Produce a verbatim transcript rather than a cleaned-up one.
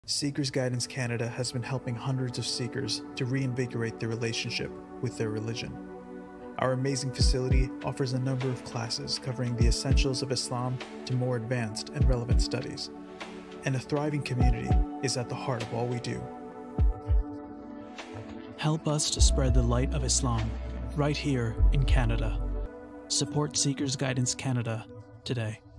Seekers Guidance Canada has been helping hundreds of seekers to reinvigorate their relationship with their religion. Our amazing facility offers a number of classes covering the essentials of Islam to more advanced and relevant studies. And a thriving community is at the heart of all we do. Help us to spread the light of Islam right here in Canada. Support Seekers Guidance Canada today.